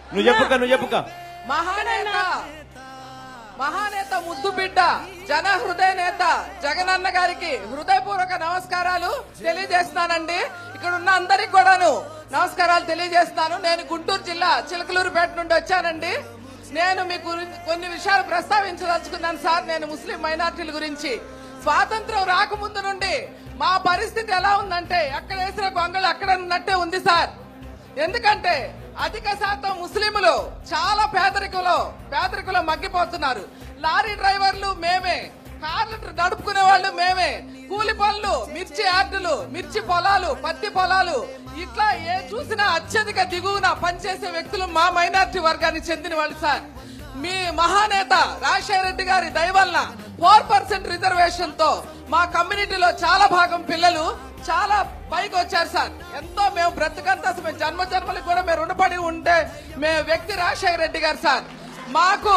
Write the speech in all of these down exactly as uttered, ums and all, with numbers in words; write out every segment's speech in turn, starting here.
నువ్వు చెప్పుక నువ్వు చెప్పుక మహానేత మహానేత ముద్దు బిడ్డ జన హృదయ నేత జగనన్న గారికి హృదయపూర్వక నమస్కారాలు తెలియజేస్తున్నానండి. ఇక్కడ ఉన్న అందరికి కూడాను నమస్కారాలు తెలియజేస్తున్నాను. నేను గుంటూరు జిల్లా చిలకలూరుపేట నుండి వచ్చానండి. నేను మీకు కొన్ని విషయాలు ప్రస్తావించదలుచుకున్నాను సార్. నేను ముస్లిం మైనార్టీల గురించి స్వాతంత్రం రాకముందు నుండి మా పరిస్థితి ఎలా ఉందంటే ఎక్కడ వేసిన గొంగళి అక్కడ ఉన్నట్టే ఉంది సార్. ఎందుకంటే అధిక శాతం ముస్లింలు చాలా పేదరికంలో పేదరికంలో మగ్గిపోతున్నారు. లారీ డ్రైవర్లు మేమే, కార్లు నడుపుకునే వాళ్ళు మేమే, కూలి పనులు, మిర్చి యార్డులు, మిర్చి పొలాలు, పత్తి పొలాలు, ఇట్లా ఏ చూసినా అత్యధిక దిగువన పనిచేసే వ్యక్తులు మా మైనార్టీ వర్గానికి చెందిన వాళ్ళు సార్. మీ మహానేత రాజశేఖర రెడ్డి గారి దయ వలన ఫోర్ పర్సెంట్ రిజర్వేషన్ తో మా కమ్యూనిటీలో చాలా భాగం పిల్లలు చాలా పైకి వచ్చారు సార్. ఎంతో మేము బ్రతుకంతా మేము జన్మ జన్మలకు కూడా మేము రుణపడి ఉండే మే వ్యక్తి రాజశేఖర రెడ్డి గారు సార్. మాకు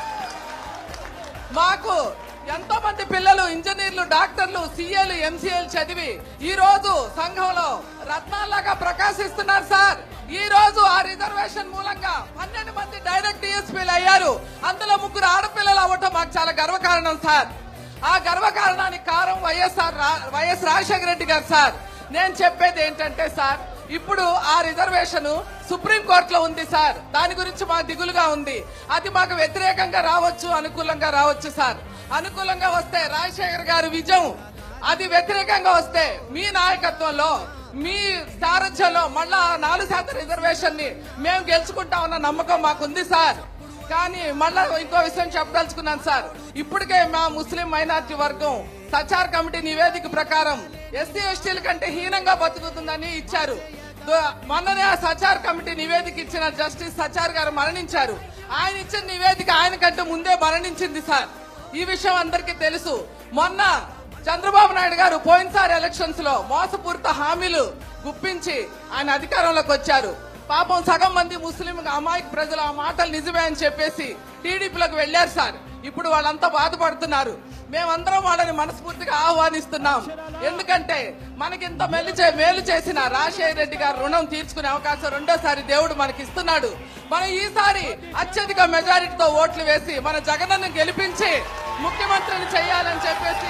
మాకు ఎంతో మంది పిల్లలు ఇంజనీర్లు, డాక్టర్లు, సీఏలు, ఎంసీఏలు చదివి ఈ రోజు సంఘంలో రత్నాల్లాగా ప్రకాశిస్తున్నారు సార్. ఈ రోజు ఆ రిజర్వేషన్ మూలంగా పన్నెండు మంది డైరెక్ట్ డిఎస్పీలు అయ్యారు. అందులో ముగ్గురు ఆడపిల్లలు అవ్వటం మాకు చాలా గర్వకారణం సార్. ఆ గర్వకారణానికి కారణం వైఎస్ఆర్ వైఎస్ రాజశేఖర రెడ్డి గారు సార్. నేను చెప్పేది ఏంటంటే సార్, ఇప్పుడు ఆ రిజర్వేషన్ సుప్రీంకోర్టులో ఉంది సార్. దాని గురించి మాకు దిగులుగా ఉంది. అది మాకు వ్యతిరేకంగా రావచ్చు, అనుకూలంగా రావచ్చు సార్. అనుకూలంగా వస్తే రాజశేఖర్ గారి విజయం, అది వ్యతిరేకంగా వస్తే మీ నాయకత్వంలో మీ సారథ్యంలో మళ్ళా నాలుగు శాతం రిజర్వేషన్ ని మేము గెలుచుకుంటామన్న నమ్మకం మాకుంది సార్. కానీ మళ్ళా ఇంకో విషయం చెప్పదలుచుకున్నాను సార్. ఇప్పటికే మా ముస్లిం మైనార్టీ వర్గం సచార్ కమిటీ నివేదిక ప్రకారం ఎస్సీ ఎస్టీల కంటే హీనంగా బతుకుతుందని ఇచ్చారు. మొన్ననే ఆ సచార్ కమిటీ నివేదిక ఇచ్చిన జస్టిస్ సచార్ గారు మరణించారు. ఆయన ఇచ్చిన నివేదిక ఆయన కంటే ముందే మరణించింది సార్. ఈ విషయం అందరికీ తెలుసు. మొన్న చంద్రబాబు నాయుడు గారు పోయినసారి ఎలక్షన్స్ లో మోసపూరిత హామీలు గుప్పించి ఆయన అధికారంలోకి వచ్చారు. పాపం సగం మంది ముస్లిం అమాయక ప్రజలు ఆ మాటలు నిజమే అని చెప్పేసి టీడీపీలోకి వెళ్లారు సార్. ఇప్పుడు వాళ్ళంతా బాధపడుతున్నారు. మేమందరం వాళ్ళని మనస్ఫూర్తిగా ఆహ్వానిస్తున్నాం. ఎందుకంటే మనకింత మేలు మేలు చేసిన రాజశేఖర రెడ్డి గారు రుణం తీర్చుకునే అవకాశం రెండోసారి దేవుడు మనకి ఇస్తున్నాడు. మనం ఈసారి అత్యధిక మెజారిటీతో ఓట్లు వేసి మన జగనన్న గెలిపించి ముఖ్యమంత్రిని చేయాలని చెప్పేసి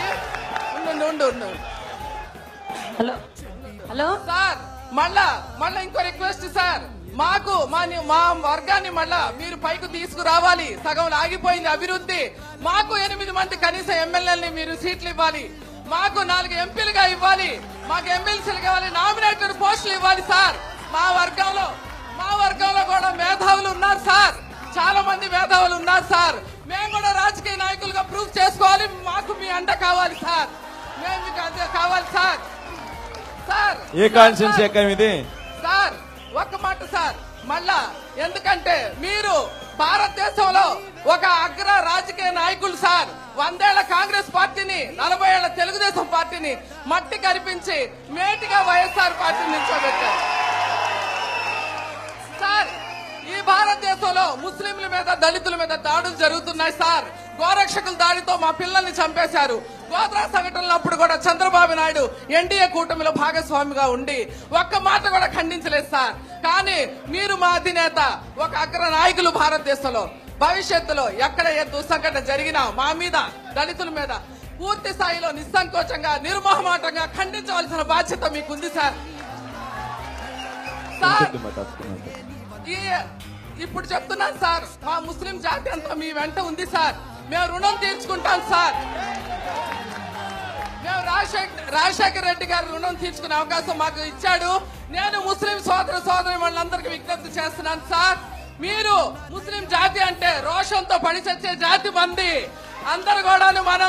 హలో హలో సార్. మళ్ళా మళ్ళా ఇంకో రిక్వెస్ట్ సార్, మాకు మా మా వర్గాన్ని మళ్ళా మీరు పైకి తీసుకురావాలి. సగం ఆగిపోయింది అభివృద్ధి. మాకు ఎనిమిది మంది కనీస ఎమ్మెల్యేలని మీరు సీట్లు ఇవ్వాలి. మాకు నాలుగు ఎంపీలుగా ఇవ్వాలి. మాకు ఎమ్మెల్సీలు కావాలి. నామినేటెడ్ పోస్టులు ఇవ్వాలి సార్. మా వర్గంలో మా వర్గంలో కూడా మేధావులు ఉన్నారు సార్. చాలా మంది మేధావులు ఉన్నారు సార్. మేము కూడా రాజకీయ నాయకులుగా ప్రూవ్ చేసుకోవాలి. మాకు మీ అండ కావాలి సార్. మేము మీకు అండ కావాలి సార్. సార్ ఏ కాన్స్టిట్యూన్సీ ఎక్కం ఇది సార్? ఒక్క మాట సార్. మళ్ళా ఎందుకంటే మీరు భారతదేశంలో ఒక అగ్ర రాజకీయ నాయకులు సార్. వందేళ్ల కాంగ్రెస్ పార్టీని, నలభై ఏళ్ల తెలుగుదేశం పార్టీని మట్టి కనిపించి మేటిగా వైఎస్ఆర్ పార్టీని నిల్చోబెట్టారు సార్. ఈ భారతదేశంలో ముస్లింల మీద, దళితుల మీద దాడులు జరుగుతున్నాయి సార్. గోరక్షకుల దాడితో మా పిల్లల్ని చంపేశారు. గోత్రా సంఘటనలప్పుడు కూడా చంద్రబాబు నాయుడు ఎన్డీఏ కూటమిలో భాగస్వామిగా ఉండి ఒక్క మాట కూడా ఖండించలేదు సార్. కానీ మీరు మా అధినేత, ఒక అగ్ర నాయకులు భారతదేశంలో, భవిష్యత్తులో ఎక్కడ ఏ దుస్సంఘటన జరిగినా మా మీద, దళితుల మీద పూర్తి స్థాయిలో నిస్సంకోచంగా, నిర్మోహమాటంగా ఖండించవలసిన బాధ్యత మీకుంది సార్. సార్ ఇప్పుడు చెప్తున్నాను సార్, మా ముస్లిం జాతి అంతా మీ వెంట ఉంది సార్. మేము రుణం తీర్చుకుంటాం సార్. మేము రాజశేఖర్ రాజశేఖర రెడ్డి గారు రుణం తీర్చుకునే అవకాశం మాకు ఇచ్చాడు. నేను ముస్లిం సోదర సోదరి వాళ్ళందరికీ విజ్ఞప్తి చేస్తున్నాను సార్. మీరు ముస్లిం జాతి అంటే రోషంతో పడి చచ్చే జాతి మంది. అందరు కూడాను మనం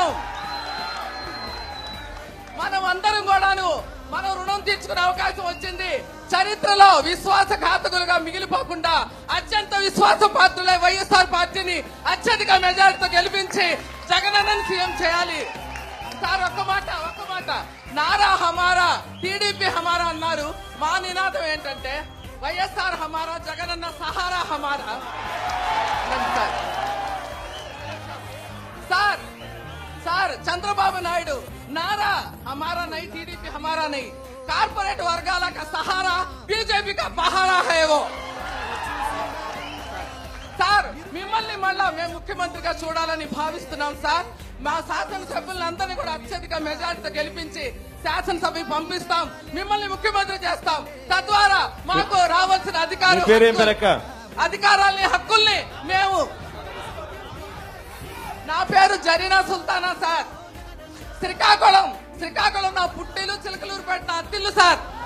మనం అందరం కూడాను మనం రుణం తీర్చుకునే అవకాశం వచ్చింది. చరిత్రలో విశ్వాసఘాతకులుగా మిగిలిపోకుండా అత్యంత విశ్వాస పాత్రులై వైఎస్ఆర్ పార్టీని అత్యధిక మెజారిటీతో గెలిపించి జగనన్నను సీఎం చేయాలి సార్. ఒక్క మాట ఒక్క మాట నారా హమారా, టీడీపీ హమారా అన్నారు. మా నినాదం ఏంటంటే వైఎస్ఆర్ హమారా, జగనన్న సహారా హమారా సార్. సార్ చంద్రబాబు నాయుడు नारा हमारा नहीं, टीडीपी हमारा नहीं, कारपोरेट वर्गाला का सहारा, बीजेपी का पहाड़ा है वो మిమ్మల్ని మళ్ళా మేము ముఖ్యమంత్రిగా చూడాలని భావిస్తున్నాం సార్. మా శాసనసభ్యులందరినీ కూడా అత్యధిక మెజార్టీతో గెలిపించి శాసనసభకి పంపిస్తాం, మిమ్మల్ని ముఖ్యమంత్రి చేస్తాం. తద్వారా మాకు రావాల్సిన అధికారం అధికారాల్ని హక్కుల్ని మేము. నా పేరు జరీనా సుల్తానా సార్. శ్రీకాకుళం శ్రీకాకుళం నా పుట్టిల్లు, చిలకలూరుపేట నా అత్తిల్లు సార్.